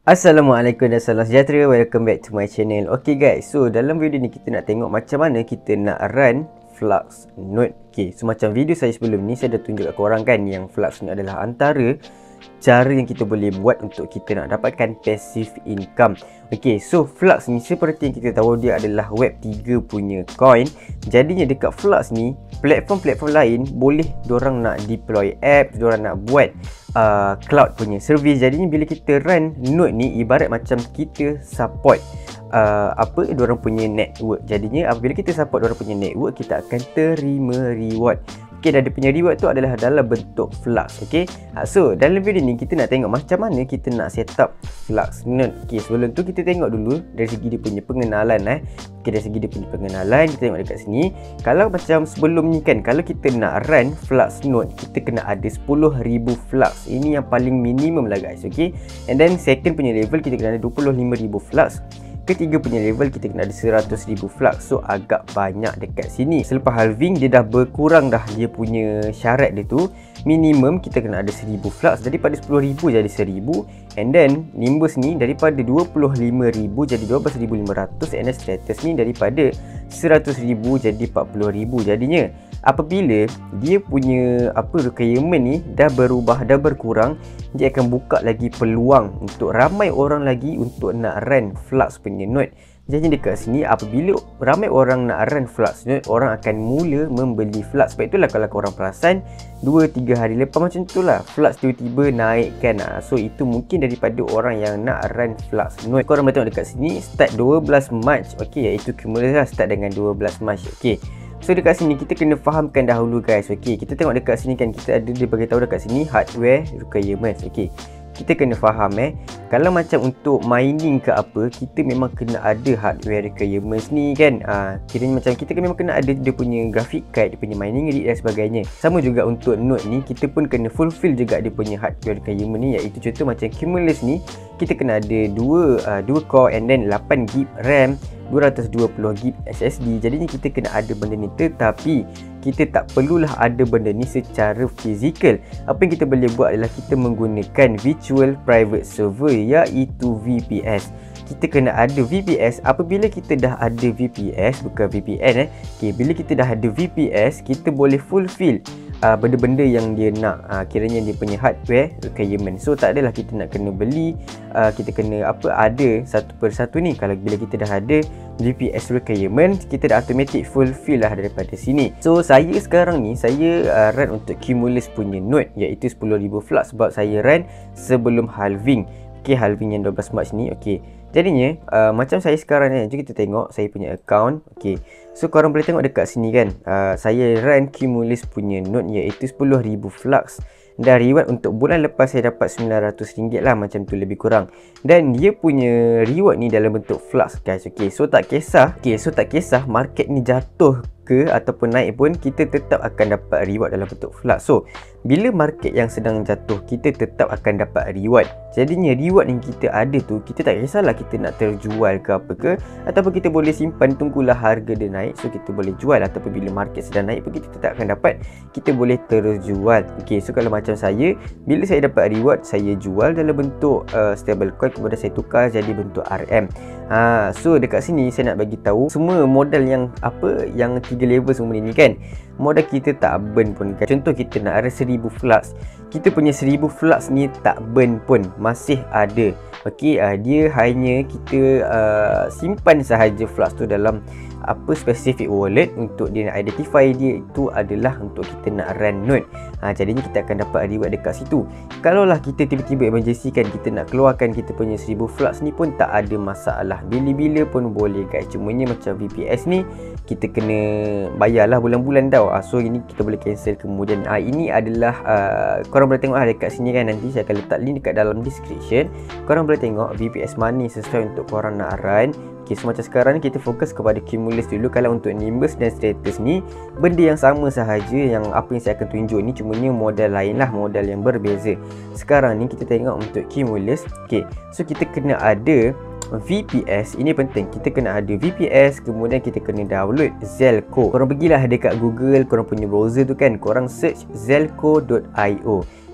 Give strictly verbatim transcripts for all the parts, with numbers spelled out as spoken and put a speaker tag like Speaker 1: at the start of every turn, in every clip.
Speaker 1: Assalamualaikum dan salam sejahtera. Welcome back to my channel. Okay guys, so dalam video ni kita nak tengok macam mana kita nak run Flux Node. Okay, so macam video saya sebelum ni saya dah tunjuk kat korang kan, yang Flux Node adalah antara cara yang kita boleh buat untuk kita nak dapatkan passive income. Okay, so Flux ni seperti yang kita tahu dia adalah web tiga punya coin. Jadinya dekat Flux ni, platform-platform lain boleh diorang nak deploy apps, diorang nak buat uh, cloud punya service. Jadinya bila kita run node ni, ibarat macam kita support uh, apa diorang punya network. Jadinya apabila kita support diorang punya network, kita akan terima reward. Okay, dan dia punya reward tu adalah dalam bentuk Flux. Okay, so dalam video ni kita nak tengok macam mana kita nak set up Flux Node. Okay, sebelum tu kita tengok dulu dari segi dia punya pengenalan eh. Okay, dari segi dia punya pengenalan kita tengok dekat sini. Kalau macam sebelum ni kan, kalau kita nak run Flux Node, kita kena ada sepuluh ribu Flux. Ini yang paling minimum lah guys. Okay, and then second punya level kita kena ada dua puluh lima ribu Flux. Ketiga punya level kita kena ada seratus ribu Flux. So agak banyak dekat sini. Selepas halving dia dah berkurang dah dia punya syarat dia tu. Minimum kita kena ada seribu Flux. Daripada sepuluh ribu jadi seribu. And then Nimbus ni daripada dua puluh lima ribu jadi dua belas ribu lima ratus. And then status ni daripada seratus ribu jadi empat puluh ribu. Jadinya apabila dia punya apa requirement ni dah berubah, dah berkurang, dia akan buka lagi peluang untuk ramai orang lagi untuk nak run Flux punya node. Jadi dekat sini apabila ramai orang nak run Flux node, orang akan mula membeli Flux. Sebab itulah kalau korang perasan dua tiga hari lepas macam tu lah Flux tiba-tiba naik kan. So itu mungkin daripada orang yang nak run Flux node. Korang boleh tengok dekat sini start dua belas Mac. Okey, iaitu cumulative lah, start dengan dua belas Mac. Okey, so dekat sini kita kena fahamkan dahulu guys. Okey, kita tengok dekat sini kan, kita ada dia bagi tahu dekat sini hardware requirements. Okey, kita kena faham eh, kalau macam untuk mining ke apa, kita memang kena ada hardware requirements ni kan. Ah, kiranya macam kita memang kena ada dia punya graphic card, dia punya mining rig dan sebagainya. Sama juga untuk node ni, kita pun kena fulfill juga dia punya hardware requirement ni, iaitu contoh macam Cumulus ni, kita kena ada dua uh, dua core and then lapan gig RAM, dua ratus dua puluh gig S S D. Jadinya kita kena ada benda ni, tetapi kita tak perlulah ada benda ni secara fizikal. Apa yang kita boleh buat adalah kita menggunakan virtual private server, iaitu V P S. Kita kena ada V P S. Apabila kita dah ada V P S, bukan V P N eh. Okay, bila kita dah ada V P S, kita boleh fulfill uh, benda-benda yang dia nak, uh, kiranya dia punya hardware requirement. So tak adalah kita nak kena beli, uh, kita kena apa ada satu persatu ni. Kalau bila kita dah ada V P S requirement, kita dah automatic fulfill lah daripada sini. So saya sekarang ni saya uh, run untuk Cumulus punya node, iaitu sepuluh ribu Flux, sebab saya run sebelum halving. Okay, halving yang dua belas Mac ni. Okay, jadinya uh, macam saya sekarang ni, jom kita tengok saya punya account. Okay, so korang boleh tengok dekat sini kan, uh, saya run Cumulus punya node, iaitu sepuluh ribu Flux. Dan reward untuk bulan lepas saya dapat sembilan ratus ringgit lah, macam tu lebih kurang. Dan dia punya reward ni dalam bentuk Flux guys. Okay, so tak kisah, okay, so tak kisah market ni jatuh ke ataupun naik pun, kita tetap akan dapat reward dalam bentuk Flux. So bila market yang sedang jatuh, kita tetap akan dapat reward. Jadinya reward yang kita ada tu, kita tak kisahlah kita nak terjual ke apa ke, ataupun kita boleh simpan tunggulah harga dia naik. So kita boleh jual, ataupun bila market sedang naik pun kita tetap akan dapat, kita boleh terus jual. Okay, so kalau macam saya, bila saya dapat reward, saya jual dalam bentuk uh, stable coin, kemudian saya tukar jadi bentuk R M. Ha, so dekat sini saya nak bagi tahu semua modal yang apa, yang tiga level semua ni kan, modal kita tak burn pun kan. Contoh kita nak ada seribu Flux, kita punya seribu Flux ni tak burn pun, masih ada. Okey, uh, dia hanya kita uh, simpan sahaja Flux tu dalam apa specific wallet untuk dia nak identify dia itu adalah untuk kita nak run node. Ha, jadinya kita akan dapat reward dekat situ. Kalau lah kita tiba-tiba emergency kan, kita nak keluarkan kita punya seribu Flux ni pun tak ada masalah, bila-bila pun boleh guys. Cumanya macam V P S ni kita kena bayarlah bulan-bulan tau. Ha, so ini kita boleh cancel kemudian. Ha, ini adalah uh, korang boleh tengok lah dekat sini kan, nanti saya akan letak link dekat dalam description. Korang boleh tengok V P S mana sesuai untuk korang nak run. Okay, so macam sekarang ni kita fokus kepada Cumulus dulu. Kalau untuk Nimbus dan status ni, benda yang sama sahaja, yang apa yang saya akan tunjuk ni, cumanya modal lain lah, modal yang berbeza. Sekarang ni kita tengok untuk Cumulus. Okay, so kita kena ada V P S. Ini penting, kita kena ada V P S, kemudian kita kena download Zelco. Korang pergilah dekat Google, korang punya browser tu kan, korang search zelco dot i o.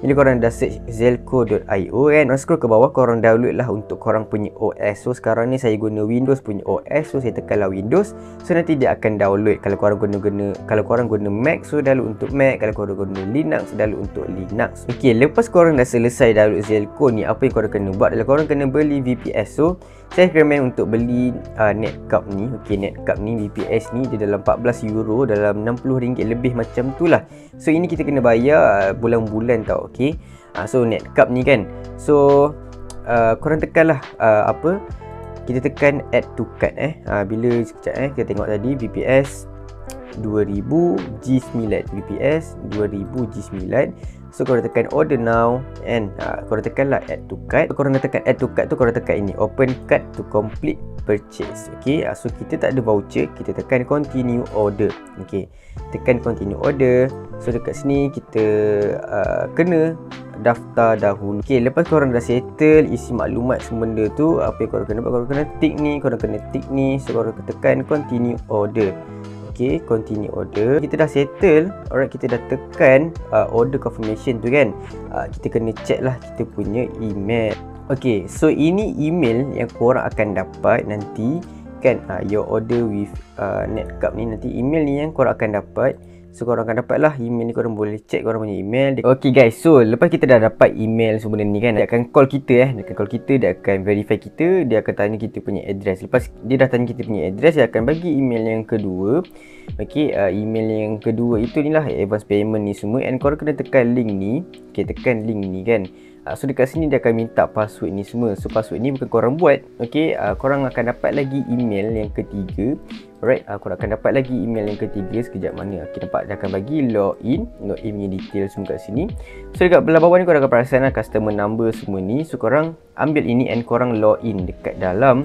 Speaker 1: Bila korang dah search zelco dot i o kan, korang scroll ke bawah, korang download lah untuk korang punya O S. So sekarang ni saya guna Windows punya O S, so saya tekanlah Windows. So nanti dia akan download. Kalau korang guna guna kalau korang guna Mac, so download untuk Mac. Kalau korang guna Linux, download untuk Linux. Okey, lepas korang dah selesai download Zelco ni, apa yang korang kena buat adalah korang kena beli V P S. So saya recommend untuk beli uh, Netcap ni. Okey, Netcap ni V P S ni dia dalam empat belas euro, dalam enam puluh ringgit lebih macam tu lah. So ini kita kena bayar uh, bulan-bulan tau. Okey. Uh, so Netcap ni kan. So uh, korang tekanlah uh, apa? Kita tekan add to cart eh. Uh, bila sekejap eh kita tengok tadi V P S dua ribu G sembilan, V P S dua ribu G sembilan. So korang tekan order now and uh, korang tekanlah add to cart. Korang dah tekan add to cart tu, korang tekan ini open cart to complete purchase. Okay, uh, so kita tak ada voucher, kita tekan continue order. Okay, tekan continue order. So dekat sini kita uh, kena daftar dahulu. Okay, lepas korang dah settle isi maklumat semua benda tu, apa yang korang kena buat, korang kena tick ni, korang kena tick ni. So korang tekan continue order. Okay, continue order. Kita dah settle. Alright, kita dah tekan uh, order confirmation tu kan. uh, Kita kena check lah kita punya email. Okay, so ini email yang korang akan dapat nanti kan. uh, Your order with uh, Netcap ni, nanti email ni yang korang akan dapat. So korang akan dapat lah email ni, korang boleh check korang punya email. Okay guys, so lepas kita dah dapat email semua ni kan, dia akan call kita eh. Dia akan call kita, dia akan verify kita, dia akan tanya kita punya address. Lepas dia dah tanya kita punya address, dia akan bagi email yang kedua. Okay, uh, email yang kedua itu ni lah advance payment ni semua. And korang kena tekan link ni. Okay, tekan link ni kan. Uh, so dekat sini dia akan minta password ni semua. So password ni bukan korang buat. Okay, uh, korang akan dapat lagi email yang ketiga. Alright, uh, korang akan dapat lagi email yang ketiga. Sekejap mana okay, nampak dia akan bagi login. Login punya detail semua kat sini. So dekat belah bawah ni korang akan perasan lah customer number semua ni. So korang ambil ini and korang login dekat dalam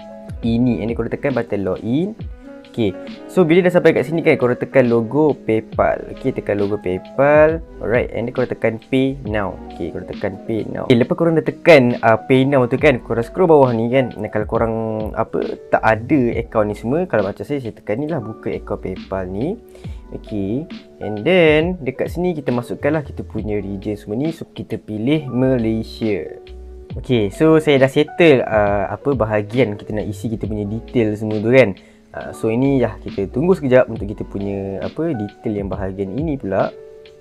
Speaker 1: ini. And korang tekan button login. Okay, so bila dah sampai kat sini kan, korang tekan logo PayPal. Okay, tekan logo PayPal. Alright, and then korang tekan Pay Now. Okay, korang tekan Pay Now. Okay, lepas korang dah tekan uh, Pay Now tu kan, korang scroll bawah ni kan. Nah, kalau korang apa tak ada account ni semua, kalau macam saya, saya tekan ni lah, buka account PayPal ni. Okay, and then dekat sini kita masukkan lah kita punya region semua ni. So kita pilih Malaysia. Okay, so saya dah settle uh, apa bahagian kita nak isi kita punya detail semua tu kan. Uh, so ini ya, kita tunggu sekejap untuk kita punya apa detail yang bahagian ini pula.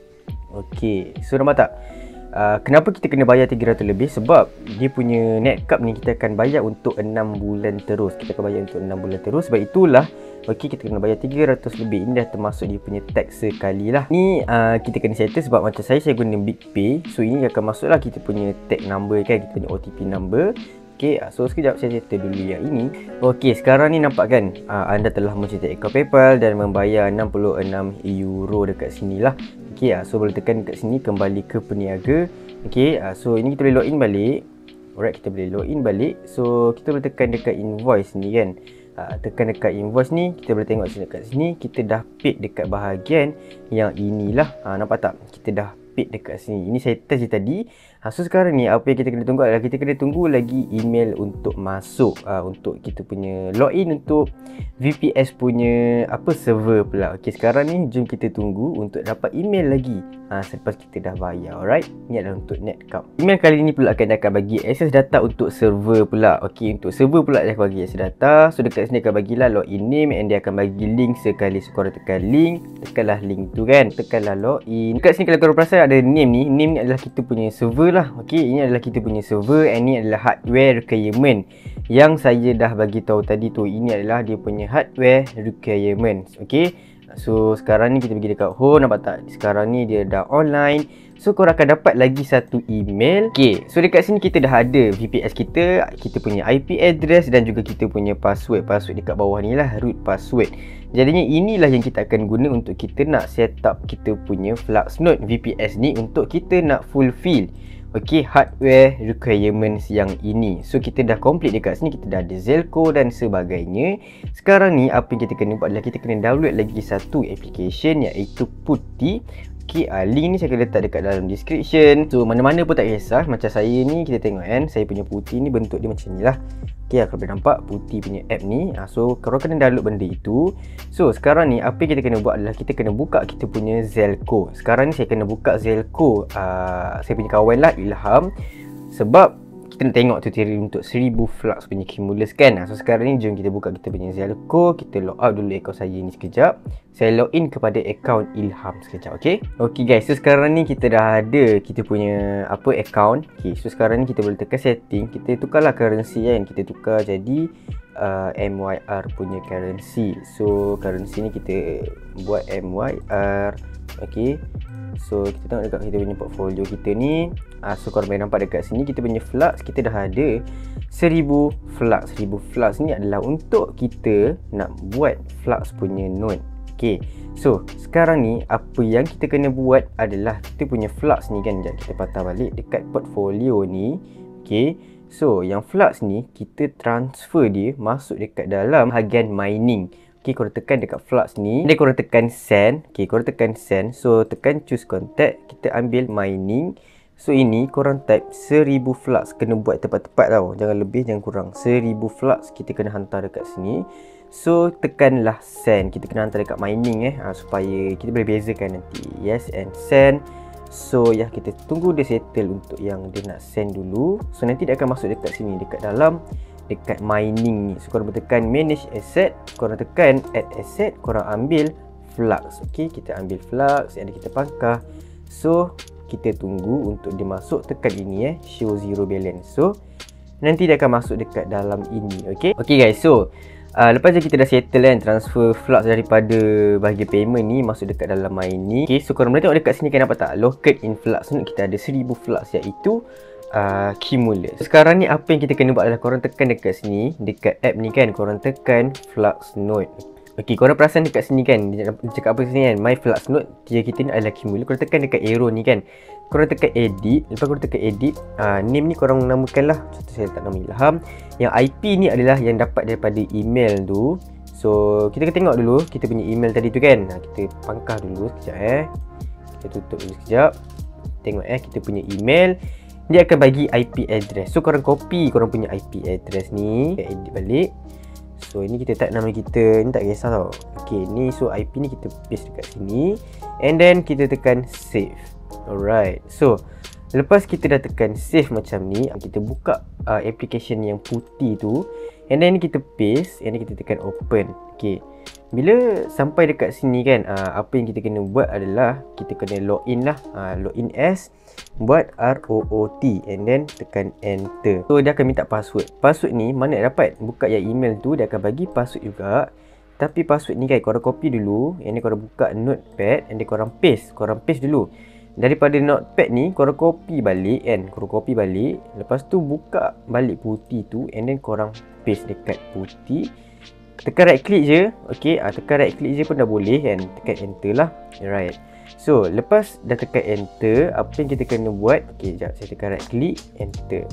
Speaker 1: Okey, so nampak tak? Uh, kenapa kita kena bayar tiga ratus lebih? Sebab dia punya Netcap ni kita akan bayar untuk enam bulan terus. Kita akan bayar untuk enam bulan terus. Sebab itulah okey, kita kena bayar tiga ratus lebih. Ini dah termasuk dia punya tax sekali lah. Ni uh, kita kena settle sebab macam saya, saya guna BigPay. So ini akan masuk lah kita punya tag number kan, kita punya O T P number. Okay, so sekejap saya settle dulu yang ini. Okay, sekarang ni nampak kan, uh, anda telah mencetak akaun PayPal dan membayar enam puluh enam euro dekat sini lah. Okay, uh, so boleh tekan dekat sini kembali ke peniaga. Okay, uh, so ini kita boleh login balik. Alright, kita boleh login balik. So kita boleh tekan dekat invoice ni kan. Uh, tekan dekat invoice ni, kita boleh tengok sini dekat sini kita dah paid dekat bahagian yang inilah. Uh, nampak tak? Kita dah paid dekat sini. Ini saya test je tadi. Ha, so sekarang ni apa yang kita kena tunggu adalah kita kena tunggu lagi email untuk masuk uh, untuk kita punya login untuk V P S punya apa server pula. Okey, sekarang ni jom kita tunggu untuk dapat email lagi ha, selepas kita dah bayar. Alright, ni adalah untuk Netcap. Email kali ni pula akan akan bagi akses data untuk server pula. Okey, untuk server pula dia akan bagi akses data. So dekat sini akan bagilah login name and dia akan bagi link sekali. So korang tekan link, tekanlah link tu kan, tekanlah login. Dekat sini kalau korang perasan ada name ni, name ni adalah kita punya server lah. Okey, ini adalah kita punya server and ini adalah hardware requirement yang saya dah bagi tahu tadi tu. Ini adalah dia punya hardware requirements. Okey, so sekarang ni kita pergi dekat home, nampak tak? Sekarang ni dia dah online. So korang akan dapat lagi satu email. Okey, so dekat sini kita dah ada V P S kita, kita punya I P address dan juga kita punya password. Password dekat bawah ni lah, root password. Jadinya inilah yang kita akan guna untuk kita nak set up kita punya FluxNode V P S ni untuk kita nak fulfill okey hardware requirements yang ini. So kita dah complete dekat sini, kita dah ada Zelco dan sebagainya. Sekarang ni apa yang kita kena buat adalah kita kena download lagi satu application iaitu Putty. Okay, uh, link ni saya akan letak dekat dalam description. So mana-mana pun tak kisah. Macam saya ni, kita tengok kan, saya punya putih ni bentuk dia macam ni lah. Okay, kalau boleh nampak putih punya app ni. uh, So korang kena download benda itu. So sekarang ni apa yang kita kena buat adalah kita kena buka kita punya Zelco. Sekarang ni saya kena buka Zelco uh, saya punya kawan lah, Ilham. Sebab kita nak tengok tutorial untuk seribu flux punya Cumulus kan. So sekarang ni jom kita buka kita punya Zelco. Kita log out dulu akaun saya ni sekejap. Saya login kepada akaun Ilham sekejap, okay. Okay guys, so sekarang ni kita dah ada kita punya apa akaun. Okay, so sekarang ni kita boleh tekan setting. Kita tukarlah currency kan. Kita tukar jadi uh, M Y R punya currency. So currency ni kita buat M Y R. Okay, so kita tengok dekat kita punya portfolio kita ni. uh, So korang boleh nampak dekat sini kita punya flux kita dah ada seribu flux. Seribu flux ni adalah untuk kita nak buat flux punya node. Okay, so sekarang ni apa yang kita kena buat adalah kita punya flux ni kan. Sekejap kita patah balik dekat portfolio ni. Okay, so yang flux ni kita transfer dia masuk dekat dalam bahagian mining. Okay, korang tekan dekat flux ni, dan korang tekan send. Okay, korang tekan send. So tekan choose contact, kita ambil mining. So ini korang type seribu flux. Kena buat tepat-tepat tau, jangan lebih jangan kurang. Seribu flux kita kena hantar dekat sini. So tekanlah send, kita kena hantar dekat mining eh ha, supaya kita boleh bezakan nanti. Yes and send. So ya, kita tunggu dia settle untuk yang dia nak send dulu. So nanti dia akan masuk dekat sini, dekat dalam dekat mining ni. So korang tekan manage asset, korang tekan add asset, korang ambil flux. Okay, kita ambil flux and kita pangkah. So kita tunggu untuk dia masuk, tekan ini eh, show zero balance. So nanti dia akan masuk dekat dalam ini. Okay, okay guys, so Uh, lepas je kita dah settle kan, transfer flux daripada bahagian payment ni masuk dekat dalam mining. Okay, so korang boleh tengok dekat sini kan, nampak tak? Locate in flux ni kita ada seribu flux, iaitu uh, Cumulus. Sekarang ni apa yang kita kena buat adalah korang tekan dekat sini, dekat app ni kan, korang tekan flux node. Okay, korang perasan dekat sini kan, dia cakap apa sini kan, my flux node tiga kita ni adalah Cumulus. Korang tekan dekat arrow ni kan, korang tekan edit. Lepas korang tekan edit, uh, name ni korang namakan lah, contoh saya letak nama Ilham. Yang I P ni adalah yang dapat daripada email tu. So kita kena tengok dulu kita punya email tadi tu kan. Nah, kita pangkah dulu sekejap eh. Kita tutup dulu sekejap. Tengok eh, kita punya email dia akan bagi I P address. So korang copy korang punya I P address ni, kita edit balik. So ini kita type nama kita, ni tak kisah tau. Okay, ni so I P ni kita paste dekat sini. And then kita tekan save. Alright, so lepas kita dah tekan save macam ni, kita buka uh, application yang putih tu. And then kita paste, and then kita tekan open. Okay, bila sampai dekat sini kan, uh, apa yang kita kena buat adalah kita kena login lah, uh, login as, buat R O O T, and then tekan enter. So dia akan minta password. Password ni mana nak dapat? Buka yang email tu, dia akan bagi password juga. Tapi password ni kan korang copy dulu, and then korang buka notepad, and then korang paste. Korang paste dulu. Daripada notepad ni korang copy balik kan, korang copy balik. Lepas tu buka balik putih tu, and then korang paste dekat putih. Tekan right click je. Okay, ah, tekan right click je pun dah boleh kan. Tekan enter lah. Alright, so lepas dah tekan enter, apa yang kita kena buat? Okay, sekejap, saya tekan right click, enter.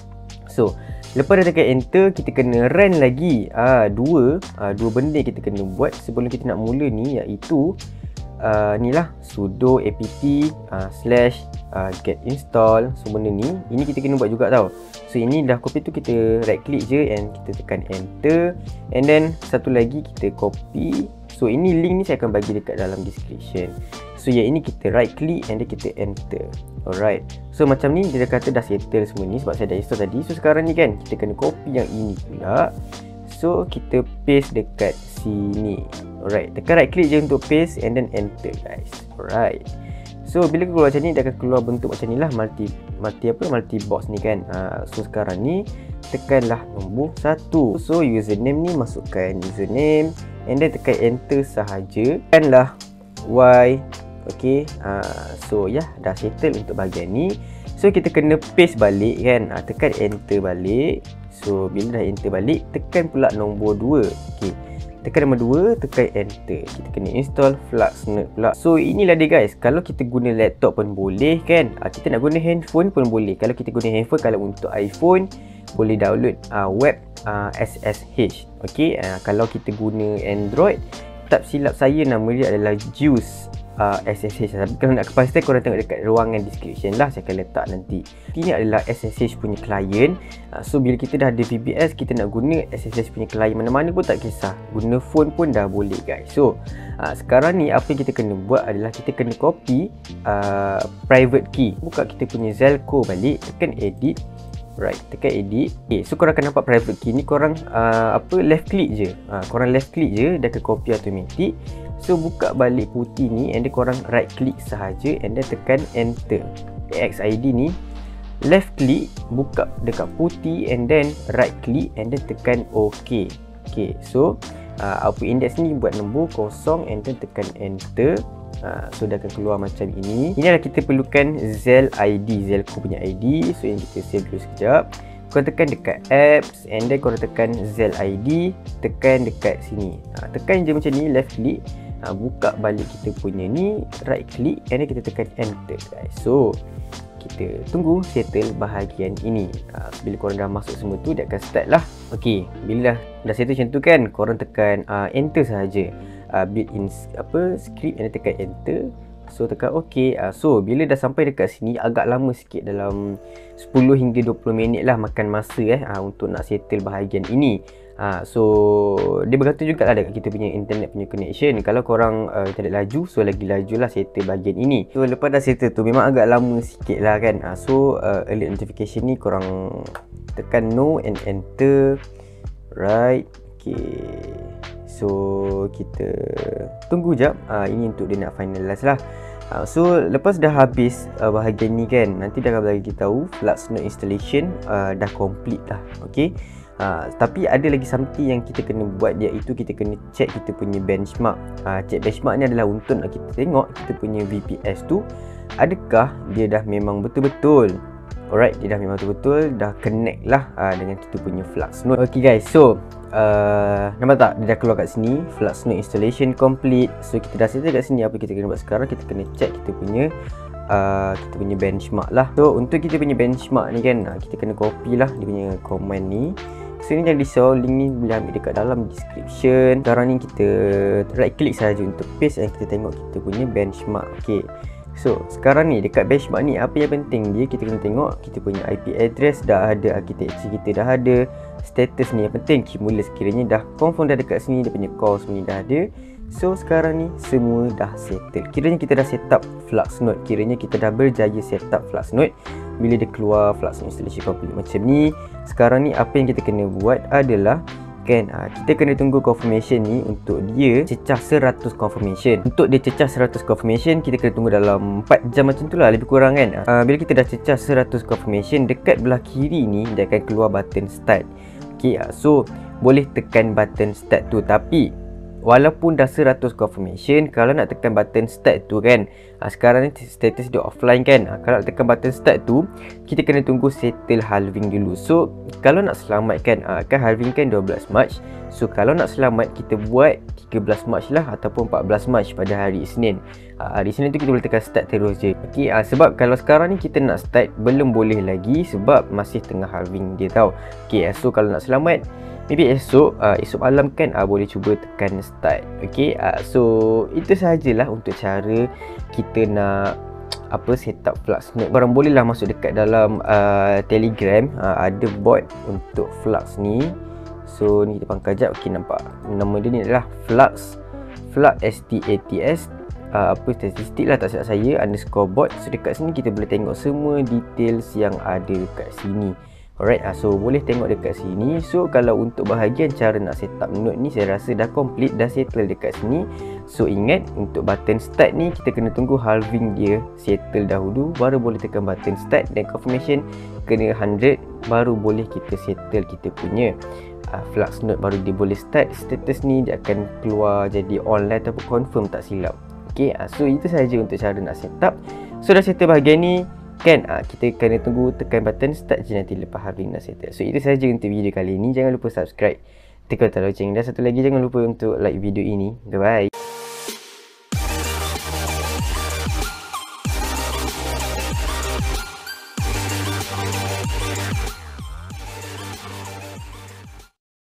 Speaker 1: So lepas dah tekan enter, kita kena run lagi ah, Dua ah, Dua benda yang kita kena buat sebelum kita nak mula ni, iaitu Uh, ni lah sudo apt uh, slash uh, get install. So benda ni, ini kita kena buat juga tau. So ini dah copy tu, kita right click je and kita tekan enter. And then satu lagi kita copy. So ini link ni saya akan bagi dekat dalam description. So yang ini kita right click and then kita enter. Alright, so macam ni dia dah kata dah settle semua ni sebab saya dah install tadi. So sekarang ni kan kita kena copy yang ini pula. So kita paste dekat sini. Alright, tekan right click je untuk paste and then enter guys. Alright, so bila keluar macam ni, dia akan keluar bentuk macam ni lah, multi multi apa multi box ni kan. ha, So sekarang ni tekanlah nombor satu. So username ni masukkan username, and then tekan enter sahaja. Tekanlah Y. Okay, ha, so ya, yeah, dah settle untuk bahagian ni. So kita kena paste balik kan, ha, tekan enter balik. So bila dah enter balik, tekan pula nombor dua. Okay, tekan nombor dua, tekan enter. Kita kena install flux node pula. So inilah dia guys. Kalau kita guna laptop pun boleh kan, ha, kita nak guna handphone pun boleh. Kalau kita guna handphone, kalau untuk iPhone boleh download uh, web uh, S S H. Okay, uh, kalau kita guna Android, tak silap saya nama dia adalah Juice. uh, S S H. Tapi kalau nak kepastian korang tengok dekat ruangan description lah, saya akan letak nanti. Ini adalah S S H punya client. uh, So bila kita dah ada V B S, kita nak guna S S H punya client mana-mana pun tak kisah, guna phone pun dah boleh guys. So uh, sekarang ni apa yang kita kena buat adalah kita kena copy uh, private key. Buka kita punya Zelco balik, tekan edit. Right, tekan edit. Okay, so korang akan nampak private key ni, korang uh, apa left click je. uh, Korang left click je, dah akan copy automatic. So buka balik putih ni, and then korang right click sahaja, and then tekan enter. A X I D ni left click, buka dekat putih, and then right click, and then tekan OK. Okay, so uh, output index ni buat nombor kosong, and then tekan enter. Uh, so dah akan keluar macam ini. Ini adalah kita perlukan Zel I D, Zelco punya I D. So yang kita save dulu sekejap. Korang tekan dekat apps, and then korang tekan Zel I D, tekan dekat sini. uh, Tekan je macam ni, left click, uh, buka balik kita punya ni, right click, and then kita tekan enter guys. So kita tunggu settle bahagian ini. uh, Bila korang dah masuk semua tu, dia akan start lah. Ok, bila dah, dah settle macam tu kan, korang tekan uh, enter sahaja. Uh, build in apa script, and tekan enter. So tekan OK. uh, So bila dah sampai dekat sini, agak lama sikit, dalam sepuluh hingga dua puluh minit lah makan masa eh uh, untuk nak settle bahagian ini. uh, So dia bergantung juga lah dekat kita punya internet punya connection. Kalau korang uh, internet laju, so lagi laju lah settle bahagian ini. So lepas dah settle tu, memang agak lama sikit lah kan. uh, So uh, alert notification ni korang tekan no and enter. Right. Okay, so kita tunggu jap. uh, Ini untuk dia nak finalize lah. uh, So lepas dah habis uh, bahagian ni kan, nanti dah akan bagi kita tahu FluxNode installation uh, dah complete lah. Okay, uh, tapi ada lagi something yang kita kena buat, iaitu kita kena check kita punya benchmark. uh, Check benchmark ni adalah untuk nak kita tengok kita punya V P S tu adakah dia dah memang betul-betul, alright, dia dah memang betul-betul dah connect lah uh, dengan kita punya FluxNode. Okay guys, so Uh, nampak tak, dia dah keluar kat sini, FluxNode installation complete. So kita dah settle kat sini. Apa kita kena buat sekarang, kita kena check kita punya uh, kita punya benchmark lah. So untuk kita punya benchmark ni kan, uh, kita kena copy lah dia punya command ni. So ni jangan risau, link ni boleh ambil dekat dalam description. Sekarang ni kita right click saja untuk paste, dan kita tengok kita punya benchmark. Okay, so sekarang ni dekat benchmark ni, apa yang penting dia, kita kena tengok kita punya I P address dah ada, architecture kita dah ada, status ni yang penting, Cumulus kiranya dah confirm dah dekat sini, dia punya call semua ni dah ada. So sekarang ni semua dah settle, kiranya kita dah set up FluxNode, kiranya kita dah berjaya set up FluxNode. Bila dia keluar FluxNode installation complete macam ni, sekarang ni apa yang kita kena buat adalah kan, uh, kita kena tunggu confirmation ni untuk dia cecah seratus confirmation. Untuk dia cecah seratus confirmation, kita kena tunggu dalam empat jam macam tu lah, lebih kurang kan. uh, Bila kita dah cecah seratus confirmation, dekat belah kiri ni dia akan keluar button start. Okay, uh, so boleh tekan button start tu. Tapi walaupun dah seratus confirmation, kalau nak tekan button start tu kan, uh, sekarang ni status dia offline kan. uh, Kalau nak tekan button start tu, kita kena tunggu settle halving dulu. So kalau nak selamat kan, uh, kan halving kan dua belas Mac. So kalau nak selamat, kita buat tiga belas Mac lah, ataupun empat belas Mac pada hari Isnin. uh, Hari Isnin tu kita boleh tekan start terus je. Okay, uh, sebab kalau sekarang ni kita nak start, belum boleh lagi sebab masih tengah halving dia tau. Okay, uh, so kalau nak selamat, maybe esok, uh, esok malam kan, uh, boleh cuba tekan start. Okay, uh, so itu sahajalah untuk cara kita nak apa setup FluxNode. Korang bolehlah masuk dekat dalam uh, Telegram, uh, ada bot untuk Flux ni. So ni kita pangkal jap. Okay, nampak nama dia ni adalah Flux Flux S T A T S uh, apa statistik lah, tak silap saya, underscore bot. So dekat sini kita boleh tengok semua details yang ada kat sini. Alright, uh, so boleh tengok dekat sini. So kalau untuk bahagian cara nak setup node ni, saya rasa dah complete, dah settle dekat sini. So ingat, untuk button start ni kita kena tunggu halving dia settle dahulu, baru boleh tekan button start, dan confirmation kena seratus, baru boleh kita settle kita punya uh, FluxNode, baru dia boleh start. Status ni dia akan keluar jadi online ataupun confirm, tak silap. Okay, uh, so itu sahaja untuk cara nak setup. So dah settle bahagian ni kan, uh, kita kena tunggu tekan button start je nanti lepas halving dah settle. So itu sahaja untuk video kali ni. Jangan lupa subscribe, tekan tanda loceng, dan satu lagi jangan lupa untuk like video ini. Bye bye.